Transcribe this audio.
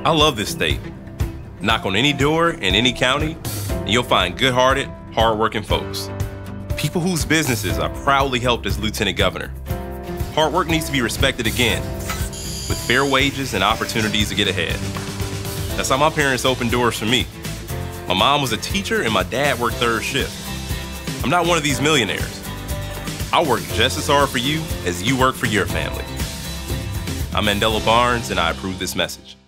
I love this state. Knock on any door in any county, and you'll find good-hearted, hard-working folks. People whose businesses I proudly helped as Lieutenant Governor. Hard work needs to be respected again, with fair wages and opportunities to get ahead. That's how my parents opened doors for me. My mom was a teacher and my dad worked third shift. I'm not one of these millionaires. I work just as hard for you as you work for your family. I'm Mandela Barnes, and I approve this message.